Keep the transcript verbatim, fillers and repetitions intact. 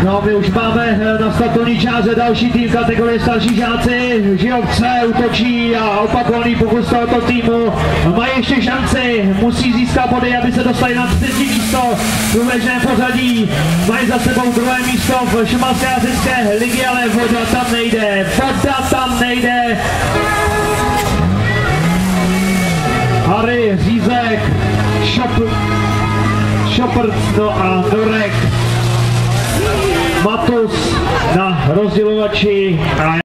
No, my už máme na startovní čáře další tým kategorie starší žáci. Žijovce útočí a opakovaný pokus tohoto týmu. Mají ještě šanci, musí získat body, aby se dostali na třetí místo v průběžném pořadí. Mají za sebou druhé místo v šumalské jazycké ligy, ale voda tam nejde, voda tam nejde. Harry, Řízek, Šopr, Šopr, no a Norek. Matus na rozdělovači.